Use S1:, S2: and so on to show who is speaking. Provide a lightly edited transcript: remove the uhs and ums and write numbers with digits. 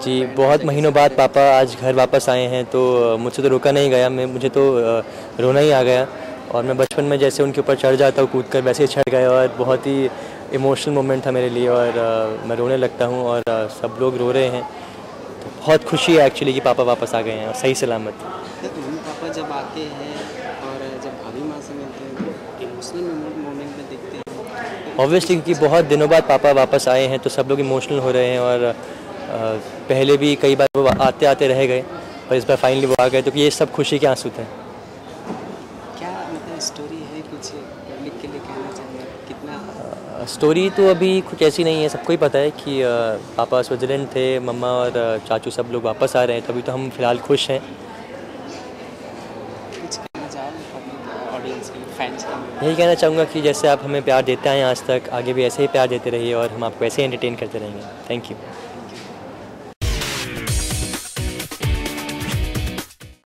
S1: जी, बहुत महीनों बाद पापा आज घर वापस आए हैं, तो मुझसे तो रुका नहीं गया। मुझे तो रोना ही आ गया। और मैं बचपन में जैसे उनके ऊपर चढ़ जाता हूँ, कूद कर वैसे ही चढ़ गया और बहुत ही इमोशनल मोमेंट था मेरे लिए। और मैं रोने लगता हूँ और सब लोग रो रहे हैं। तो बहुत खुशी है एक्चुअली कि पापा वापस आ गए हैं और सही सलामत।
S2: तो मम्मी पापा जब आते हैं और जब भाभी माँ से मिलते हैं तो इमोशनल मोमेंट में देखते हैं तो इस
S1: ऑब्वियसली
S2: चीज़ को
S1: क्योंकि बहुत दिनों बाद पापा वापस आए हैं तो सब लोग इमोशनल हो रहे हैं। और पहले भी कई बार वो आते आते रह गए, पर इस बार फाइनली वो आ गए, तो ये सब खुशी के आंसू थे।
S2: क्या मतलब स्टोरी है कुछ पब्लिक के लिए कहना चाहेंगे कितना?
S1: स्टोरी तो अभी कुछ ऐसी नहीं है, सबको ही पता है कि पापा स्विट्ज़रलैंड थे, मम्मा और चाचू सब लोग वापस आ रहे हैं, तभी तो हम फ़िलहाल खुश हैं।
S2: कुछ कहना चाहोगे पब्लिक ऑडियंस के लिए, फैंस के लिए?
S1: यही कहना चाहूँगा कि जैसे आप हमें प्यार देते आए हैं आज तक, आगे भी ऐसे ही प्यार देते रहिए और हम आपको ऐसे ही एंटरटेन करते रहेंगे। Thank you.